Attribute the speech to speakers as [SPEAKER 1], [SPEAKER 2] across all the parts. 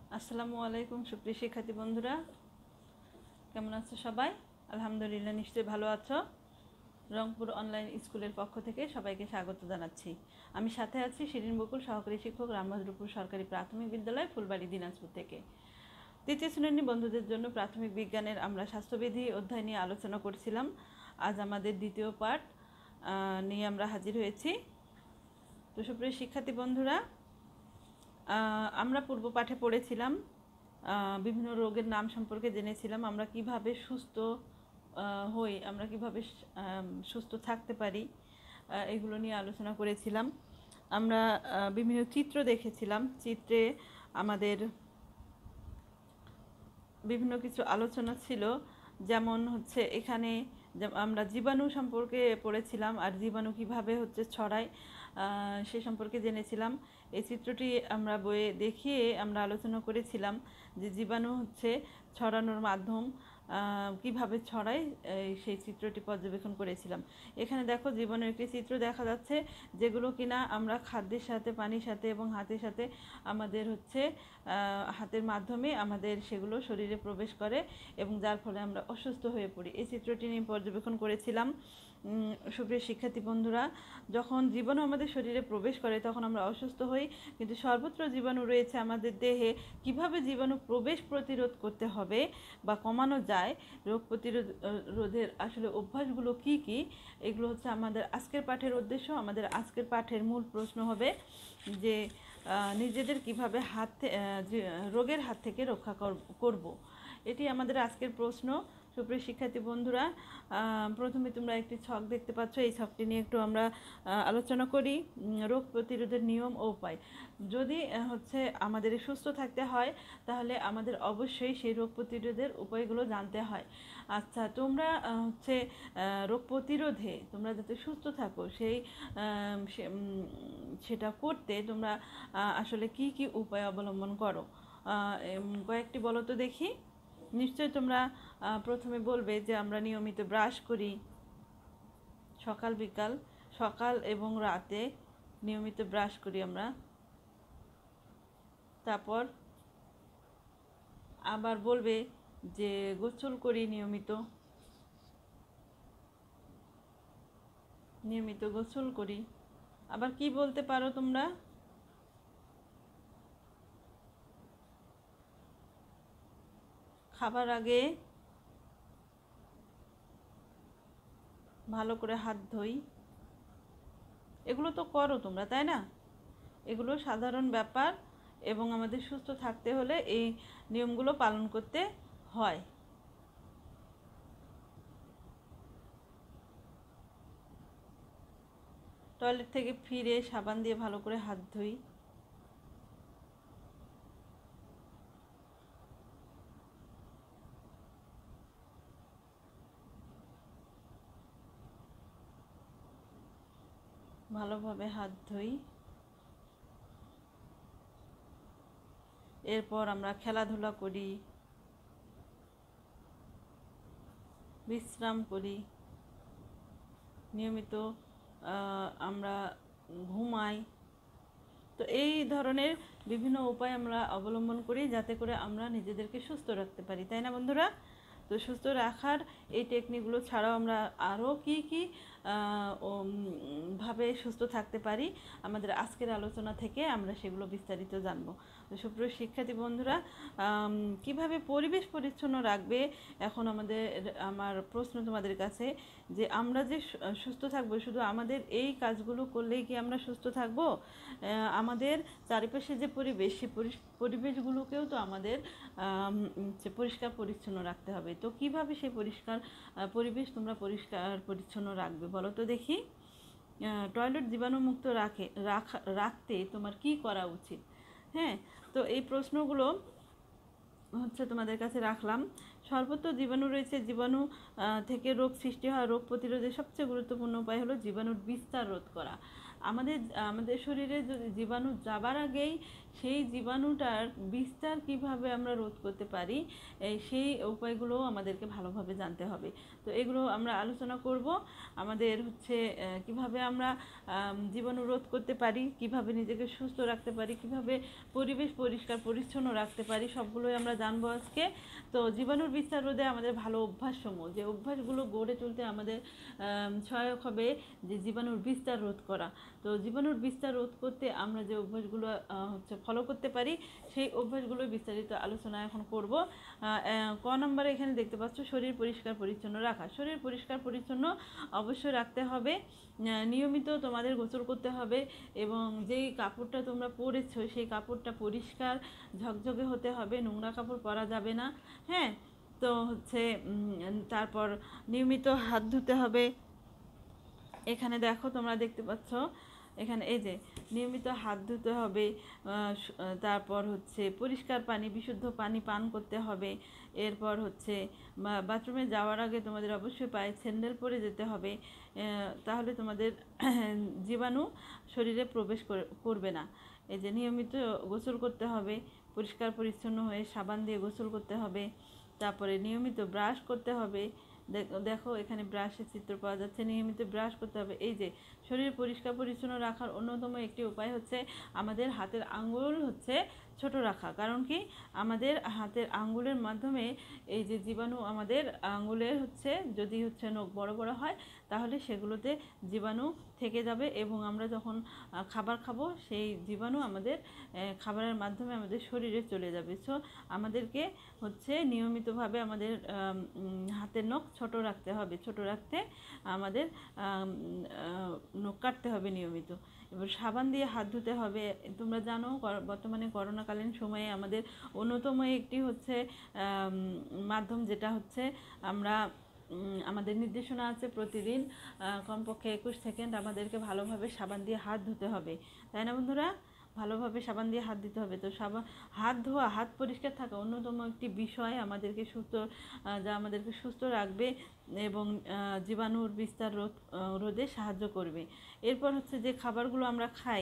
[SPEAKER 1] আসসালামু আলাইকুম সুপ্রিয় শিক্ষার্থী বন্ধুরা, কেমন আছো সবাই? আলহামদুলিল্লাহ, নিশ্চয়ই ভালো আছো। রংপুর অনলাইন স্কুলের পক্ষ থেকে সবাইকে স্বাগত জানাচ্ছি। আমি সাথে আছি শিরিন বকুল, সহকারী শিক্ষক, রামভদ্রপুর সরকারি প্রাথমিক বিদ্যালয়, ফুলবাড়ি, দিনাজপুর থেকে। তৃতীয় শ্রেণী বন্ধুদের জন্য প্রাথমিক বিজ্ঞানের আমরা স্বাস্থ্যবিধি অধ্যায় নিয়ে আলোচনা করছিলাম। আজ আমাদের দ্বিতীয় পাঠ নিয়ে আমরা হাজির হয়েছি। তো সুপ্রিয় শিক্ষার্থী বন্ধুরা, আমরা পূর্ব পাঠে পড়েছিলাম, বিভিন্ন রোগের নাম সম্পর্কে জেনেছিলাম, আমরা কিভাবে সুস্থ হই, আমরা কিভাবে সুস্থ থাকতে পারি, এগুলো নিয়ে আলোচনা করেছিলাম। আমরা বিভিন্ন চিত্র দেখেছিলাম, চিত্রে আমাদের বিভিন্ন কিছু আলোচনা ছিল। যেমন হচ্ছে এখানে আমরা জীবাণু সম্পর্কে পড়েছিলাম, আর জীবাণু কিভাবে হচ্ছে ছড়ায় সে সম্পর্কে জেনেছিলাম। এই চিত্রটি আমরা বইয়ে দেখিয়ে আমরা আলোচনা করেছিলাম যে জীবাণু হচ্ছে ছড়ানোর মাধ্যম, কিভাবে ছড়ায় সেই চিত্রটি পর্যবেক্ষণ করেছিলাম। এখানে দেখো জীবাণুর একটি চিত্র দেখা যাচ্ছে, যেগুলো কিনা আমরা খাদ্যের সাথে, পানির সাথে এবং হাতের সাথে আমাদের হচ্ছে হাতের মাধ্যমে আমাদের সেগুলো শরীরে প্রবেশ করে এবং যার ফলে আমরা অসুস্থ হয়ে পড়ি। এই চিত্রটি নিয়ে পর্যবেক্ষণ করেছিলাম। সুপ্রিয় শিক্ষার্থী বন্ধুরা, যখন জীবাণু আমাদের শরীরে প্রবেশ করে তখন আমরা অসুস্থ হই, কিন্তু সর্বত্র জীবাণু রয়েছে আমাদের দেহে। কিভাবে জীবাণু প্রবেশ প্রতিরোধ করতে হবে বা কমানো যায়, রোগ প্রতিরোধের আসলে অভ্যাসগুলো কি কি, এগুলো হচ্ছে আমাদের আজকের পাঠের উদ্দেশ্য। আমাদের আজকের পাঠের মূল প্রশ্ন হবে যে নিজেদের কিভাবে রোগের হাত থেকে রক্ষা করব, এটি আমাদের আজকের প্রশ্ন। সুপ্রিয় শিক্ষার্থী বন্ধুরা, প্রথমে তোমরা একটি ছক দেখতে পাচ্ছ, এই ছকটি নিয়ে একটু আমরা আলোচনা করি। রোগ প্রতিরোধের নিয়ম ও উপায়। যদি হচ্ছে আমাদের সুস্থ থাকতে হয়, তাহলে আমাদের অবশ্যই সেই রোগ প্রতিরোধের উপায়গুলো জানতে হয়। আচ্ছা, তোমরা হচ্ছে রোগ প্রতিরোধে তোমরা যাতে সুস্থ থাকো সেটা করতে তোমরা আসলে কি কি উপায় অবলম্বন করো, কয়েকটি বলো তো দেখি। নিশ্চয়ই তোমরা প্রথমে বলবে যে আমরা নিয়মিত ব্রাশ করি, সকাল এবং রাতে নিয়মিত ব্রাশ করি আমরা। তারপর আবার বলবে যে গোসল করি, নিয়মিত গোসল করি। আবার কি বলতে পারো তোমরা? খাবার আগে ভালো করে হাত ধুই। এগুলো তো করো তোমরা, তাই না? এগুলো সাধারণ ব্যাপার এবং আমাদের সুস্থ থাকতে হলে এই নিয়মগুলো পালন করতে হয়। টয়লেট থেকে ফিরে সাবান দিয়ে ভালো করে হাত ধুই। ভালোভাবে হাত ধুই। এরপর আমরা খেলাধুলা করি, বিশ্রাম করি, নিয়মিত আমরা ঘুমাই। তো এই ধরনের বিভিন্ন উপায় আমরা অবলম্বন করি যাতে করে আমরা নিজেদেরকে সুস্থ রাখতে পারি, তাই না বন্ধুরা? তো সুস্থ রাখার এই টেকনিকগুলো ছাড়াও আমরা আরও কি কি ভাবে সুস্থ থাকতে পারি, আমাদের আজকের আলোচনা থেকে আমরা সেগুলো বিস্তারিত জানবো। তো সুপ্রিয় শিক্ষার্থী বন্ধুরা, কিভাবে পরিবেশ পরিচ্ছন্ন রাখবে, এখন আমার প্রশ্ন তোমাদের কাছে, যে আমরা যে সুস্থ থাকবো, শুধু আমাদের এই কাজগুলো করলেই কি আমরা সুস্থ থাকবো? আমাদের চারিপাশে যে পরিবেশ, সেই পরিবেশগুলোকেও তো আমাদের পরিষ্কার পরিচ্ছন্ন রাখতে হবে। তো কিভাবে সেই পরিবেশ তোমরা পরিষ্কার পরিচ্ছন্ন রাখবে বলো তো দেখি। টয়লেট জীবাণুমুক্ত রাখতে তোমার কি করা উচিত? হ্যাঁ, তো এই প্রশ্নগুলো হচ্ছে তোমাদের কাছে রাখলাম। সর্বত্র জীবাণু রয়েছে, জীবাণু থেকে রোগ সৃষ্টি হয়। রোগ প্রতিরোধের সবচেয়ে গুরুত্বপূর্ণ উপায় হলো জীবাণুর বিস্তার রোধ করা। আমাদের আমাদের শরীরে যদি জীবাণু যাবার আগেই সেই জীবাণুটার বিস্তার কিভাবে আমরা রোধ করতে পারি, সেই উপায়গুলোও আমাদেরকে ভালোভাবে জানতে হবে। তো এগুলো আমরা আলোচনা করব। আমাদের হচ্ছে কিভাবে আমরা জীবাণু রোধ করতে পারি, কিভাবে নিজেকে সুস্থ রাখতে পারি, কিভাবে পরিবেশ পরিষ্কার পরিচ্ছন্ন রাখতে পারি, সবগুলোই আমরা জানবো আজকে। তো জীবাণুর বিস্তার রোধে আমাদের ভালো অভ্যাসসমূহ, যে অভ্যাসগুলো গড়ে তুলতে আমাদের সহায়ক হবে যে জীবাণুর বিস্তার রোধ করা। তো জীবাণুর বিস্তার রোধ করতে আমরা যে অভ্যাসগুলো হচ্ছে ফলো করতে পারি, সেই অভ্যাসগুলো বিস্তারিত আলোচনা এখন করব। ক নম্বরে এখানে দেখতে পাচ্ছ, শরীর পরিষ্কার পরিচ্ছন্ন রাখা। শরীর পরিষ্কার পরিচ্ছন্ন অবশ্যই রাখতে হবে। নিয়মিত তোমাদের গোসল করতে হবে এবং যেই কাপড়টা তোমরা পরেছো সেই কাপড়টা পরিষ্কার ঝকঝকে হতে হবে, নোংরা কাপড় পরা যাবে না। হ্যাঁ, তো হচ্ছে তারপর নিয়মিত হাত ধুতে হবে। এখানে দেখো, তোমরা দেখতে পাচ্ছ এখানে এই যে নিয়মিত হাত ধুতে হবে। তারপর হচ্ছে পরিষ্কার পানি, বিশুদ্ধ পানি পান করতে হবে। এরপর হচ্ছে বাথরুমে যাওয়ার আগে তোমাদের অবশ্যই পায়ে স্যান্ডেল পরে যেতে হবে, তাহলে তোমাদের জীবাণু শরীরে প্রবেশ করবে না। এই যে নিয়মিত গোসল করতে হবে, পরিষ্কার পরিচ্ছন্ন হয়ে সাবান দিয়ে গোসল করতে হবে। তারপরে নিয়মিত ব্রাশ করতে হবে। দেখো এখানে ব্রাশের চিত্র পাওয়া যাচ্ছে। নিয়মিত ব্রাশ করতে হবে। এই যে শরীর পরিষ্কার পরিচ্ছন্ন রাখার অন্যতম একটি উপায় হচ্ছে আমাদের হাতের আঙ্গুল হচ্ছে ছোট রাখা। কারণ কি, আমাদের হাতের আঙ্গুলের মাধ্যমে এই যে জীবাণু, আমাদের আঙ্গুলের হচ্ছে যদি হচ্ছে নখ বড় বড় হয় তাহলে সেগুলোতে জীবাণু থেকে যাবে এবং আমরা যখন খাবার খাবো সেই জীবাণু আমাদের খাবারের মাধ্যমে আমাদের শরীরে চলে যাবে। সো আমাদেরকে হচ্ছে নিয়মিতভাবে আমাদের হাতের নখ ছোট রাখতে হবে। ছোট রাখতে আমাদের নখ কাটতে হবে নিয়মিত। এবার সাবান দিয়ে হাত ধুতে হবে। তোমরা জানো বর্তমানে করোনাকালীন সময়ে আমাদের অন্যতম একটি হচ্ছে মাধ্যম, যেটা হচ্ছে আমরা আমাদের নির্দেশনা আছে প্রতিদিন কমপক্ষে 21 সেকেন্ড আমাদেরকে ভালোভাবে সাবান দিয়ে হাত ধুতে হবে, তাই না বন্ধুরা? ভালোভাবে সাবান দিয়ে হাত দিতে হবে। তো হাত ধোয়া, হাত পরিষ্কার থাকা অন্যতম একটি বিষয় আমাদেরকে যা আমাদেরকে সুস্থ রাখবে এবং জীবাণুর বিস্তার রোধে সাহায্য করবে। এরপর হচ্ছে যে খাবারগুলো আমরা খাই,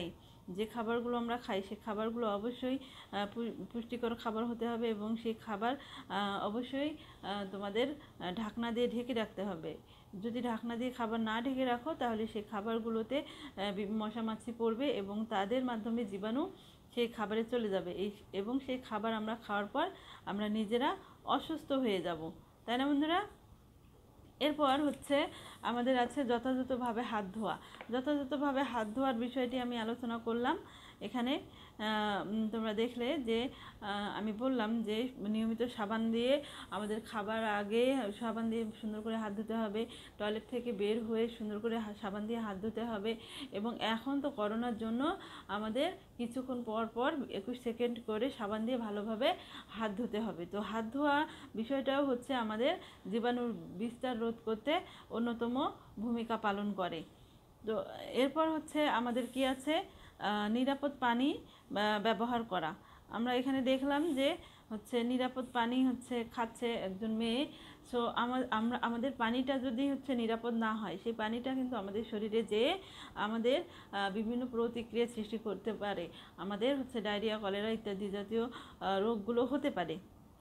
[SPEAKER 1] সেই খাবারগুলো অবশ্যই পুষ্টিকর খাবার হতে হবে এবং সেই খাবার অবশ্যই তোমাদের ঢাকনা দিয়ে ঢেকে রাখতে হবে। যদি ঢাকনা দিয়ে খাবার না ঢেকে রাখো তাহলে সেই খাবারগুলোতে মশা মাছি পড়বে এবং তাদের মাধ্যমে জীবাণু সেই খাবারে চলে যাবে, এবং সেই খাবার আমরা খাওয়ার পর আমরা নিজেরা অসুস্থ হয়ে যাব, তাই না বন্ধুরা? এরপর হচ্ছে আমাদের আছে যথাযথভাবে হাত ধোয়া। যথাযথভাবে হাত ধোয়ার বিষয়টি আমি আলোচনা করলাম এখানে। তোমরা দেখলে যে আমি বললাম যে নিয়মিত সাবান দিয়ে আমাদের খাবার আগে সাবান দিয়ে সুন্দর করে হাত ধুতে হবে, টয়লেট থেকে বের হয়ে সুন্দর করে সাবান দিয়ে হাত ধুতে হবে। এবং এখন তো করোনার জন্য আমাদের কিছুক্ষণ পর পর 21 সেকেন্ড করে সাবান দিয়ে ভালোভাবে হাত ধুতে হবে। তো হাত ধোয়া বিষয়টাও হচ্ছে আমাদের জীবাণুর বিস্তার রোধ করতে অন্যতম ভূমিকা পালন করে। তো এরপর হচ্ছে আমাদের কি আছে, নিরাপদ পানি ব্যবহার করা। আমরা এখানে দেখলাম যে হচ্ছে নিরাপদ পানি হচ্ছে খাচ্ছে একজন মেয়ে। সো আমাদের পানিটা যদি হচ্ছে নিরাপদ না হয়, সেই পানিটা কিন্তু আমাদের শরীরে যেয়ে আমাদের বিভিন্ন প্রতিক্রিয়া সৃষ্টি করতে পারে। আমাদের হচ্ছে ডায়রিয়া, কলেরা ইত্যাদি জাতীয় রোগগুলো হতে পারে।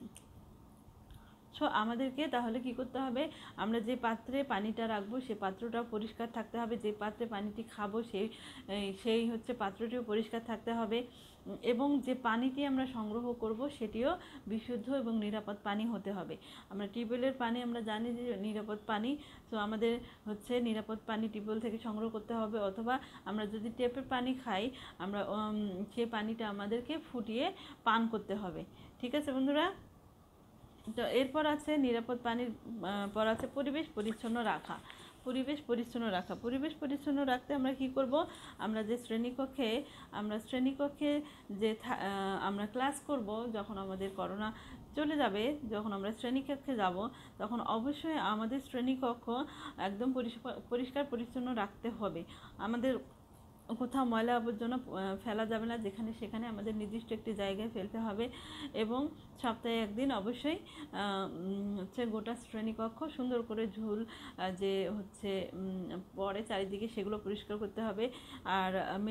[SPEAKER 1] সো আমাদেরকে তাহলে কি করতে হবে, আমরা যে পাত্রে পানিটা রাখবো সেই পাত্রটাও পরিষ্কার থাকতে হবে। যে পাত্রে পানিটি খাবো সেই হচ্ছে পাত্রটিও পরিষ্কার থাকতে হবে এবং যে পানিটি আমরা সংগ্রহ করব সেটিও বিশুদ্ধ এবং নিরাপদ পানি হতে হবে। আমরা টিউবওয়েলের পানি আমরা জানি যে নিরাপদ পানি, তো আমাদের হচ্ছে নিরাপদ পানি টিউবওয়েল থেকে সংগ্রহ করতে হবে, অথবা আমরা যদি টেপের পানি খাই আমরা সেই পানিটা আমাদেরকে ফুটিয়ে পান করতে হবে। ঠিক আছে বন্ধুরা? তো এরপর আছে নিরাপদ পানির পর আছে পরিবেশ পরিচ্ছন্ন রাখা। পরিবেশ পরিচ্ছন্ন রাখতে আমরা কি করব, আমরা যে শ্রেণীকক্ষে যে আমরা ক্লাস করব, যখন আমাদের করোনা চলে যাবে, যখন আমরা শ্রেণীকক্ষে যাব তখন অবশ্যই আমাদের শ্রেণীকক্ষ একদম পরিষ্কার পরিচ্ছন্ন রাখতে হবে। আমাদের কোথাও ময়লা আবর্জনা ফেলা যাবে না, যেখানে সেখানে আমাদের নির্দিষ্ট একটি জায়গায় ফেলতে হবে। এবং সপ্তাহে একদিন অবশ্যই হচ্ছে গোটা শ্রেণীকক্ষ সুন্দর করে ঝুল যে হচ্ছে পরে চারিদিকে সেগুলো পরিষ্কার করতে হবে। আর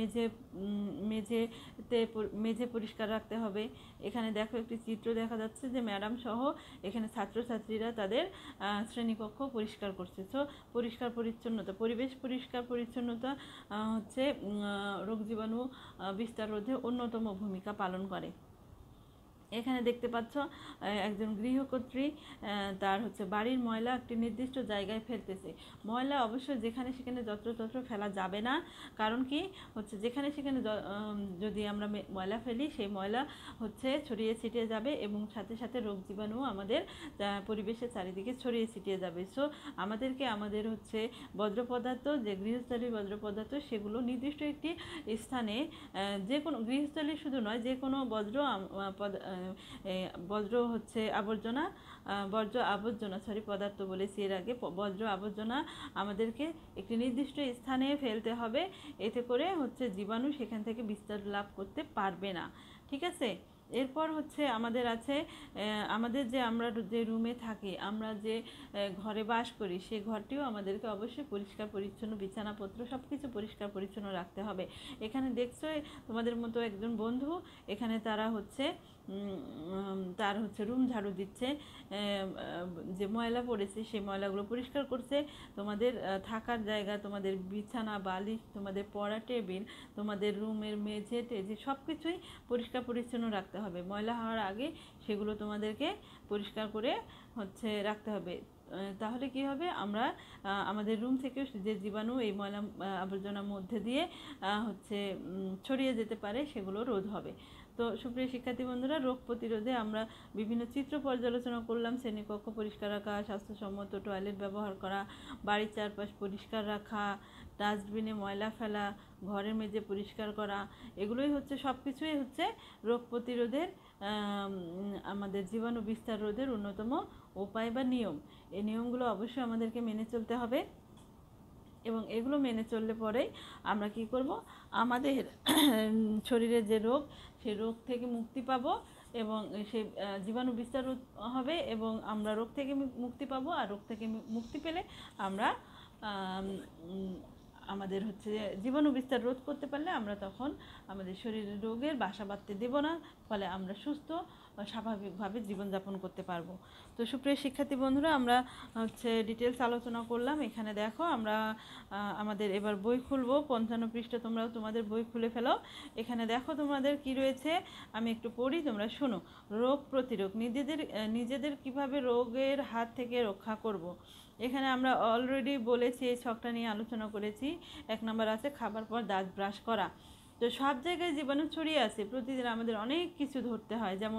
[SPEAKER 1] মেঝে পরিষ্কার রাখতে হবে। এখানে দেখো একটি চিত্র দেখা যাচ্ছে যে ম্যাডাম সহ এখানে ছাত্রছাত্রীরা তাদের শ্রেণীকক্ষ পরিষ্কার করছে। তো পরিষ্কার পরিচ্ছন্নতা, পরিবেশ পরিষ্কার পরিচ্ছন্নতা হচ্ছে রোগ জীবাণু বিস্তার রোধে অন্যতম ভূমিকা পালন করে। এখানে দেখতে পাচ্ছ একজন গৃহকর্ত্রী তার হচ্ছে বাড়ির ময়লা একটি নির্দিষ্ট জায়গায় ফেলতেছে। ময়লা অবশ্যই যেখানে সেখানে যত্রতত্র ফেলা যাবে না, কারণ কি হচ্ছে যেখানে সেখানে যদি আমরা ময়লা ফেলি সেই ময়লা হচ্ছে ছড়িয়ে ছিটিয়ে যাবে এবং সাথে সাথে রোগ জীবাণু আমাদের পরিবেশের চারিদিকে ছড়িয়ে ছিটিয়ে যাবে। সো আমাদেরকে আমাদের হচ্ছে বজ্র পদার্থ, যে গৃহস্থলীর বজ্র পদার্থ, সেগুলো নির্দিষ্ট একটি স্থানে, যে কোনো গৃহস্থলী শুধু নয়, যে কোনো বজ্র হচ্ছে আবর্জনা পদার্থ বলেছি এর আগে, বজ্র আবর্জনা আমাদেরকে একটি নির্দিষ্ট স্থানে ফেলতে হবে। এতে করে হচ্ছে জীবাণু সেখান থেকে বিস্তার লাভ করতে পারবে না। ঠিক আছে। এরপর হচ্ছে আমাদের আছে আমাদের আমরা যে রুমে থাকি, আমরা যে ঘরে বাস করি, সেই ঘরটিও আমাদেরকে অবশ্যই পরিষ্কার পরিচ্ছন্ন, বিছানাপত্র সব কিছু পরিষ্কার পরিচ্ছন্ন রাখতে হবে। এখানে দেখছো তোমাদের মতো একজন বন্ধু এখানে তার হচ্ছে রুম ঝাড়ু দিচ্ছে, যে ময়লা পড়েছে সেই ময়লাগুলো পরিষ্কার করছে। তোমাদের থাকার জায়গা, তোমাদের বিছানা, বালিশ, তোমাদের পড়া টেবিল, তোমাদের রুমের মেঝে টেঝে সব কিছুই পরিষ্কার পরিচ্ছন্ন রাখতে হবে। ময়লা হওয়ার আগে সেগুলো তোমাদেরকে পরিষ্কার করে হচ্ছে রাখতে হবে। তাহলে কি হবে, আমরা আমাদের রুম থেকে যে জীবাণু এই ময়লা আবর্জনার মধ্যে দিয়ে হচ্ছে ছড়িয়ে যেতে পারে, সেগুলো রোধ হবে। তো সুপ্রিয় শিক্ষার্থী বন্ধুরা, রোগ প্রতিরোধে আমরা বিভিন্ন চিত্র পর্যালোচনা করলাম। শ্রেণীকক্ষ পরিষ্কার রাখা, স্বাস্থ্যসম্মত টয়লেট ব্যবহার করা, বাড়ির চারপাশ পরিষ্কার রাখা, ডাস্টবিনে ময়লা ফেলা, ঘরের মেঝে পরিষ্কার করা, এগুলোই হচ্ছে সব কিছুই হচ্ছে রোগ প্রতিরোধের, আমাদের জীবাণু বিস্তার রোধের অন্যতম উপায় বা নিয়ম। এই নিয়মগুলো অবশ্যই আমাদেরকে মেনে চলতে হবে এবং এগুলো মেনে চললে পরেই আমরা কি করব, আমাদের শরীরের যে রোগ, সেই রোগ থেকে মুক্তি পাব এবং সেই জীবাণু বিস্তার হবে এবং আমরা রোগ থেকে মুক্তি পাবো। আর রোগ থেকে মুক্তি পেলে আমরা আমাদের হচ্ছে জীবাণু বিস্তার রোধ করতে পারলে আমরা তখন আমাদের শরীরের রোগের বাসা বাঁধতে দেব না, ফলে আমরা সুস্থ স্বাভাবিকভাবে জীবনযাপন করতে পারবো। তো সুপ্রিয় শিক্ষার্থী বন্ধুরা, আমরা হচ্ছে ডিটেলস আলোচনা করলাম। এখানে দেখো আমরা আমাদের এবার বই খুলবো, 55 পৃষ্ঠা, তোমরাও তোমাদের বই খুলে ফেলো। এখানে দেখো তোমাদের কি রয়েছে, আমি একটু পড়ি, তোমরা শোনো। রোগ প্রতিরোধ, নিজেদের কিভাবে রোগের হাত থেকে রক্ষা করব। এখানে আমরা অলরেডি বলেছি, এই ছকটা নিয়ে আলোচনা করেছি। 1 নম্বর আছে খাবার পর দাঁত ব্রাশ করা। তো সব জায়গায় জীবাণু ছড়িয়ে আছে, প্রতিদিন আমাদের অনেক কিছু ধরতে হয়, যেমন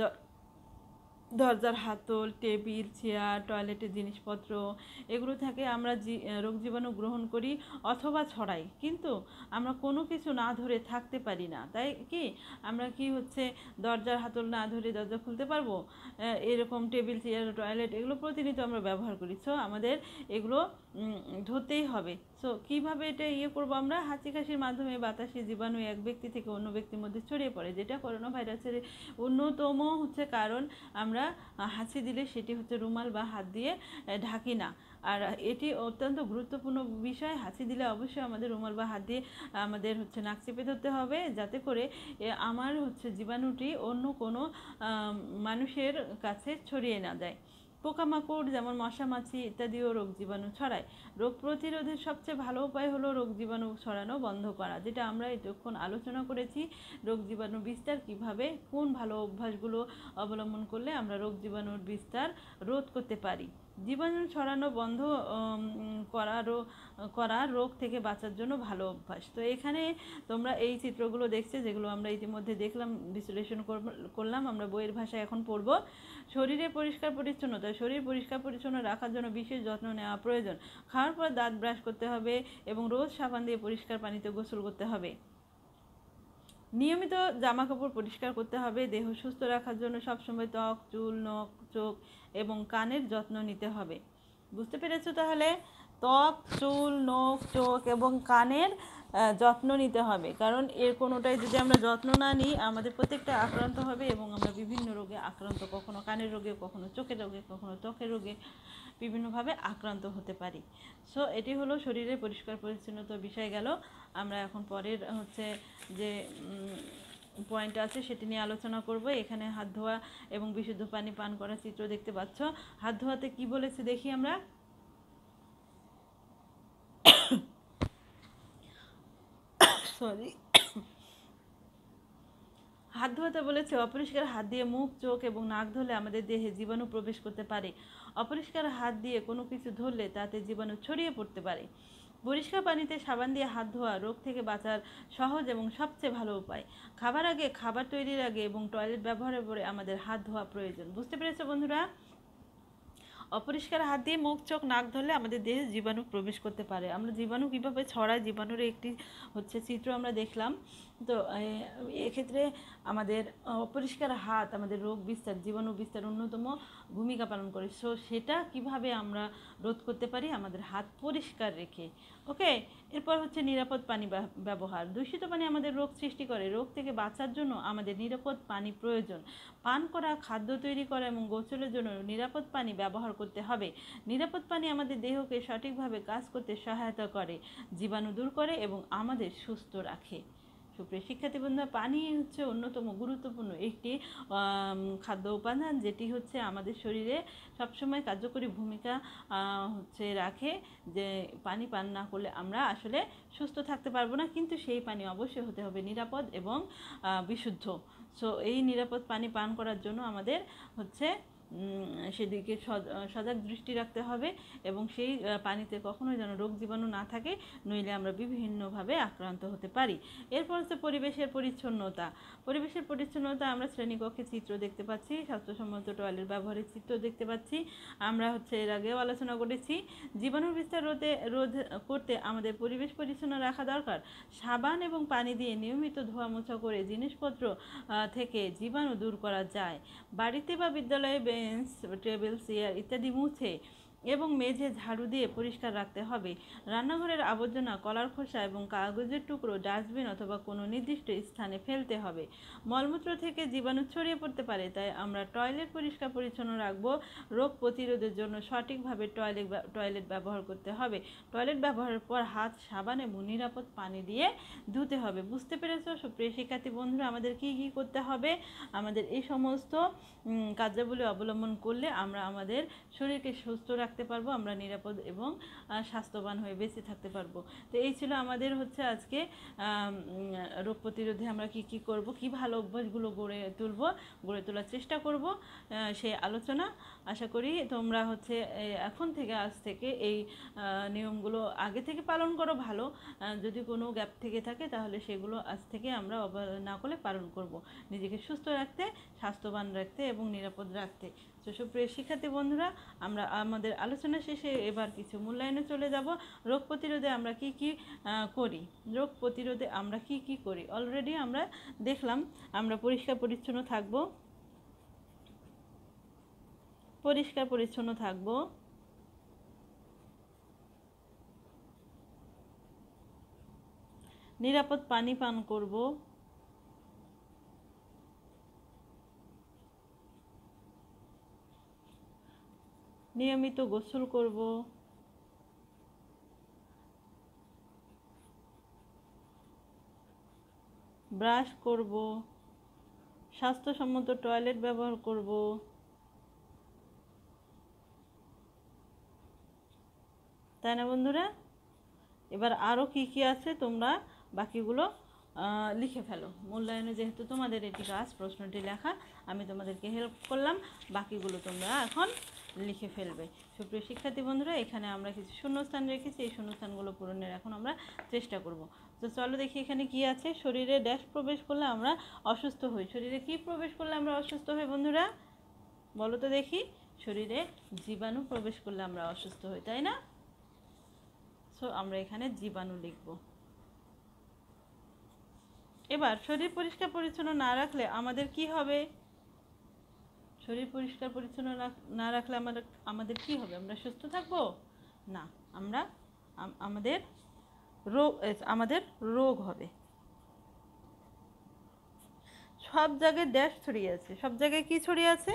[SPEAKER 1] দরজার হাতল, টেবিল, চেয়ার, টয়লেটের জিনিসপত্র, এগুলো থেকে আমরা রোগ জীবাণু গ্রহণ করি অথবা ছড়াই, কিন্তু আমরা কোনো কিছু না ধরে থাকতে পারি না। তাই কি আমরা কি হচ্ছে দরজার হাতল না ধরে দরজা খুলতে পারবো? এরকম টেবিল, চেয়ার, টয়লেট এগুলো প্রতিনিয়ত আমরা ব্যবহার করি। সো আমাদের এগুলো ধরতেই হবে। সো কীভাবে এটা করবো, আমরা হাঁচি কাশির মাধ্যমে বাতাসে জীবাণু এক ব্যক্তি থেকে অন্য ব্যক্তির মধ্যে ছড়িয়ে পড়ে, যেটা করোনা ভাইরাসের অন্যতম হচ্ছে কারণ। আমরা হাঁচি দিলে সেটি হচ্ছে রুমাল বা হাত দিয়ে ঢাকি না। আর এটি অত্যন্ত গুরুত্বপূর্ণ বিষয়। হাঁচি দিলে অবশ্যই আমাদের রুমাল বা হাত দিয়ে আমাদের হচ্ছে নাক চেপে ধরতে হবে, যাতে করে আমার হচ্ছে জীবাণুটি অন্য কোনো মানুষের কাছে ছড়িয়ে না যায়। পোকামাকড় যেমন মশা, মাছি ইত্যাদিও রোগ জীবাণু ছড়ায়। রোগ প্রতিরোধের সবচেয়ে ভালো উপায় হলো রোগ জীবাণু ছড়ানো বন্ধ করা, যেটা আমরা এতক্ষণ আলোচনা করেছি। রোগ জীবাণু বিস্তার কিভাবে, কোন ভালো অভ্যাসগুলো অবলম্বন করলে আমরা রোগ জীবাণুর বিস্তার রোধ করতে পারি। জীবাণু ছড়ানো বন্ধ করা রোগ থেকে বাঁচার জন্য ভালো অভ্যাস। তো এখানে তোমরা এই চিত্রগুলো দেখছো, যেগুলো আমরা ইতিমধ্যে দেখলাম, বিশ্লেষণ করলাম, আমরা বইয়ের ভাষায় এখন পড়ব। শরীরে পরিষ্কার পরিচ্ছন্নতা, শরীর পরিষ্কার পরিচ্ছন্ন রাখার জন্য বিশেষ যত্ন নেওয়া প্রয়োজন। খাওয়ার পর দাঁত ব্রাশ করতে হবে এবং রোজ সাবান দিয়ে পরিষ্কার পানিতে গোসল করতে হবে। নিয়মিত জামা কাপড় পরিষ্কার করতে হবে। দেহ সুস্থ রাখার জন্য সবসময় ত্বক, চুল, নখ, চোখ এবং কানের যত্ন নিতে হবে। বুঝতে পেরেছো? তাহলে ত্বক, চুল, নখ, চোখ এবং কানের যত্ন নিতে হবে, কারণ এর কোনোটাই যদি আমরা যত্ন না নিই আমাদের প্রত্যেকটা আক্রান্ত হবে এবং আমরা বিভিন্ন রোগে আক্রান্ত, কখনো কানের রোগে, কখনো চোখের রোগে, কখনো ত্বকের রোগে বিভিন্নভাবে আক্রান্ত হতে পারি। সো এটি হলো শরীরের পরিষ্কার পরিচ্ছন্নতার বিষয় গেল। আমরা এখন পরের হচ্ছে যে পয়েন্ট আছে সেটি নিয়ে আলোচনা করব। এখানে হাত ধোয়া এবং বিশুদ্ধ পানি পান করার চিত্র দেখতে পাচ্ছ। হাত ধোয়াতে কি বলেছে দেখি আমরা। সরি, হাত ধোয়াতে বলেছে অপরিষ্কার হাত দিয়ে মুখ, চোখ এবং নাক ধরলে আমাদের দেহে জীবাণু প্রবেশ করতে পারে। অপরিষ্কার হাত দিয়ে কোনো কিছু ধরলে তাতে জীবাণু ছড়িয়ে পড়তে পারে। পরিষ্কার পানিতে সাবান দিয়ে হাত ধোয়া রোগ থেকে বাঁচার সহজ এবং সবচেয়ে ভালো উপায়। খাবার আগে, খাবার তৈরির আগে এবং টয়লেট ব্যবহারের পরে আমাদের হাত ধোয়া প্রয়োজন। বুঝতে পেরেছো বন্ধুরা? অপরিষ্কার হাত দিয়ে মুখ, চোখ, নাক ধরলে আমাদের দেহে জীবাণু প্রবেশ করতে পারে। আমরা জীবাণু কীভাবে ছড়ায় জীবাণুর একটি হচ্ছে চিত্র আমরা দেখলাম। তো এক্ষেত্রে আমাদের অপরিষ্কার হাত আমাদের রোগ বিস্তার, জীবাণু বিস্তার অন্যতম ভূমিকা পালন করে। সো সেটা কিভাবে আমরা রোধ করতে পারি? আমাদের হাত পরিষ্কার রেখে। ওকে, এরপর হচ্ছে নিরাপদ পানি ব্যবহার। দূষিত পানি আমাদের রোগ সৃষ্টি করে। রোগ থেকে বাঁচার জন্য আমাদের নিরাপদ পানি প্রয়োজন। পান করা, খাদ্য তৈরি করা এবং গোসলের জন্য নিরাপদ পানি ব্যবহার করতে হবে। নিরাপদ পানি আমাদের দেহকে সঠিকভাবে কাজ করতে সহায়তা করে, জীবাণু দূর করে এবং আমাদের সুস্থ রাখে। সুপ্রিয় শিক্ষার্থী বন্ধুরা, পানি হচ্ছে অন্যতম গুরুত্বপূর্ণ একটি খাদ্য উপাদান, যেটি হচ্ছে আমাদের শরীরে সবসময় কার্যকরী ভূমিকা হচ্ছে রাখে। যে পানি পান না করলে আমরা আসলে সুস্থ থাকতে পারবো না, কিন্তু সেই পানি অবশ্যই হতে হবে নিরাপদ এবং বিশুদ্ধ। সো এই নিরাপদ পানি পান করার জন্য আমাদের হচ্ছে সেদিকে সজাগ দৃষ্টি রাখতে হবে এবং সেই পানিতে কখনোই যেন রোগ জীবাণু না থাকে, নইলে আমরা বিভিন্নভাবে আক্রান্ত হতে পারি। এরপর হচ্ছে পরিবেশের পরিচ্ছন্নতা। পরিবেশের পরিচ্ছন্নতা আমরা শ্রেণীকক্ষে চিত্র দেখতে পাচ্ছি, স্বাস্থ্যসম্মত টয়লেট ব্যবহারের চিত্র দেখতে পাচ্ছি। আমরা হচ্ছে এর আগেও আলোচনা করেছি জীবাণুর বিস্তার রোধ করতে আমাদের পরিবেশ পরিচ্ছন্ন রাখা দরকার। সাবান এবং পানি দিয়ে নিয়মিত ধোয়া মোছা করে জিনিসপত্র থেকে জীবাণু দূর করা যায়। বাড়িতে বা বিদ্যালয়ে বেঞ্চ, টেবিল, চেয়ার ইত্যাদি মুছে এবং মেঝে ঝাড়ু দিয়ে পরিষ্কার রাখতে হবে। রান্নাঘরের আবর্জনা, কলার খোসা এবং কাগজের টুকরো ডাস্টবিন অথবা কোনো নির্দিষ্ট স্থানে ফেলতে হবে। মলমূত্র থেকে জীবাণু ছড়িয়ে পড়তে পারে, তাই আমরা টয়লেট পরিষ্কার পরিচ্ছন্ন রাখবো। রোগ প্রতিরোধের জন্য সঠিকভাবে টয়লেট ব্যবহার করতে হবে। টয়লেট ব্যবহারের পর হাত সাবান এবং নিরাপদ পানি দিয়ে ধুতে হবে। বুঝতে পেরেছো সুপ্রিয় শিক্ষার্থী বন্ধুরা, আমাদের কি কি করতে হবে? আমাদের এই সমস্ত কার্যাবলী অবলম্বন করলে আমরা আমাদের শরীরকে সুস্থ রাখতে পারবো, আমরা নিরাপদ এবং স্বাস্থ্যবান হয়ে বেঁচে থাকতে পারবো। তো এই ছিল আমাদের হচ্ছে আজকে রোগ প্রতিরোধে আমরা কি কি করব, কি ভালো অভ্যাসগুলো গড়ে তোলার চেষ্টা করব সেই আলোচনা। আশা করি তোমরা হচ্ছে এখন থেকে আজ থেকে এই নিয়মগুলো আগে থেকে পালন করো। ভালো, যদি কোনো গ্যাপ থেকে থাকে তাহলে সেগুলো আজ থেকে আমরা অবহেলা না করলে পালন করব, নিজেকে সুস্থ রাখতে, স্বাস্থ্যবান রাখতে এবং নিরাপদ রাখতে। তো সুপ্রিয় শিক্ষার্থী বন্ধুরা, আমরা আমাদের আলোচনা শেষে এবার কিছু মূল্যায়নে চলে যাব। রোগ প্রতিরোধে আমরা কি কি করি, রোগ প্রতিরোধে আমরা কি কি করি অলরেডি আমরা দেখলাম। আমরা পরিষ্কার পরিচ্ছন্ন থাকবো, নিরাপদ পানি পান করব, নিয়মিত গোসল করব, ব্রাশ করব, স্বাস্থ্যসম্মত টয়লেট ব্যবহার করব, তাই না বন্ধুরা? এবার আরও কি কি আছে তোমরা বাকিগুলো লিখে ফেলো। মূল্যায়নে যেহেতু তোমাদের এটি কাজ, প্রশ্নটি লেখা, আমি তোমাদেরকে হেল্প করলাম, বাকিগুলো তোমরা এখন লিখে ফেলবে। সুপ্রিয় শিক্ষার্থী বন্ধুরা, এখানে আমরা কিছু শূন্যস্থান রেখেছি, এই শূন্যস্থানগুলো পূরণের এখন আমরা চেষ্টা করব। তো চলো দেখি এখানে কি আছে। শরীরে ড্যাশ প্রবেশ করলে আমরা অসুস্থ হই। শরীরে কি প্রবেশ করলে আমরা অসুস্থ হই বন্ধুরা? বলো তো দেখি। শরীরে জীবাণু প্রবেশ করলে আমরা অসুস্থ হই, তাই না? সো আমরা এখানে জীবাণু লিখব। এবার শরীর পরিষ্কার পরিচ্ছন্ন না রাখলে আমাদের কি হবে? শরীর পরিষ্কার পরিচ্ছন্ন না রাখলে আমাদের কি হবে? আমরা সুস্থ থাকবো না, আমরা আমাদের আমাদের রোগ হবে। সব জায়গায় ড্যাশ ছড়িয়ে আছে, সব জায়গায় কি ছড়িয়ে আছে?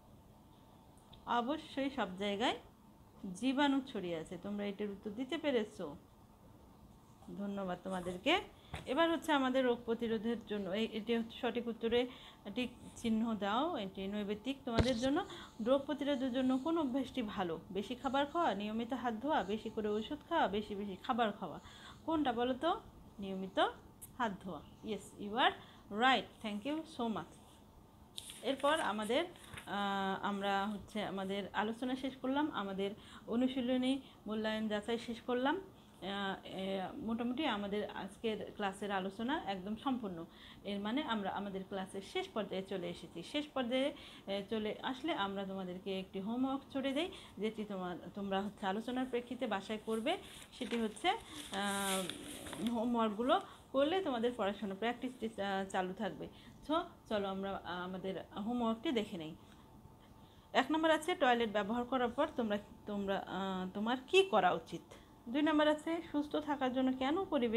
[SPEAKER 1] অবশ্যই সব জায়গায় জীবাণু ছড়িয়ে আছে। তোমরা এটার উত্তর দিতে পেরেছো, ধন্যবাদ তোমাদেরকে। এবার হচ্ছে আমাদের রোগ প্রতিরোধের জন্য এটি হচ্ছে সঠিক উত্তরে টিক চিহ্ন দাও, এটি নৈবেদিক তোমাদের জন্য। রোগ প্রতিরোধের জন্য কোন অভ্যাসটি ভালো? বেশি খাবার খাওয়া, নিয়মিত হাত ধোয়া, বেশি করে ওষুধ খাওয়া, বেশি বেশি খাবার খাওয়া। কোনটা বলো তো? নিয়মিত হাত ধোয়া। Yes, you are right, thank you so much. এরপর আমরা হচ্ছে আমাদের আলোচনা শেষ করলাম, আমাদের অনুশীলনী মূল্যায়ন যাচাই শেষ করলাম। মোটামুটি আমাদের আজকের ক্লাসের আলোচনা একদম সম্পূর্ণ। এর মানে আমরা আমাদের ক্লাসের শেষ পর্যায়ে চলে এসেছি। শেষ পর্যায়ে চলে আসলে আমরা তোমাদেরকে একটি হোমওয়ার্ক ছড়ে দেই, যেটি তোমরা হচ্ছে আলোচনার প্রেক্ষিতে বাসায় করবে। সেটি হচ্ছে হোমওয়ার্কগুলো করলে তোমাদের পড়াশোনা প্র্যাকটিসটি চালু থাকবে। তো চলো আমরা আমাদের হোমওয়ার্কটি দেখে নেই। 1 নম্বর আছে টয়লেট ব্যবহার করার পর তোমার কি করা উচিত। 2 নম্বর আছে সুস্থ থাকার জন্য কেন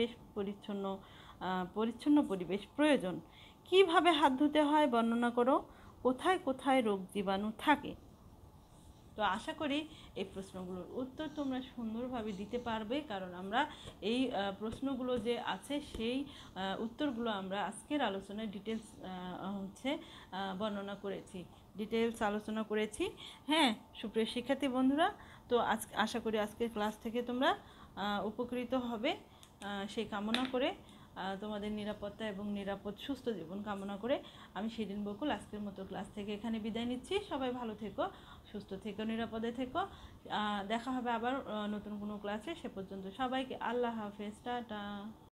[SPEAKER 1] পরিচ্ছন্ন পরিবেশ প্রয়োজন। কিভাবে হাত ধুতে হয় বর্ণনা করো। কোথায় কোথায় রোগ জীবাণু থাকে। তো আশা করি এই প্রশ্নগুলোর উত্তর তোমরা সুন্দরভাবে দিতে পারবে, কারণ আমরা এই প্রশ্নগুলো যে আছে সেই উত্তরগুলো আমরা আজকের আলোচনায় ডিটেলস বর্ণনা করেছি, ডিটেলস আলোচনা করেছি। হ্যাঁ সুপ্রিয় শিক্ষার্থী বন্ধুরা, তো আশা করি আজকের ক্লাস থেকে তোমরা উপকৃত হবে, সেই কামনা করে তোমাদের নিরাপত্তা এবং নিরাপদ সুস্থ জীবন কামনা করে আমি শিরিন বকুল আজকের মতো ক্লাস থেকে এখানে বিদায় নিচ্ছি। সবাই ভালো থেকো, সুস্থ থেকো, নিরাপদে থেকো। দেখা হবে আবার নতুন কোনো ক্লাসে। সে পর্যন্ত সবাইকে আল্লাহ হাফেজ, টাটা।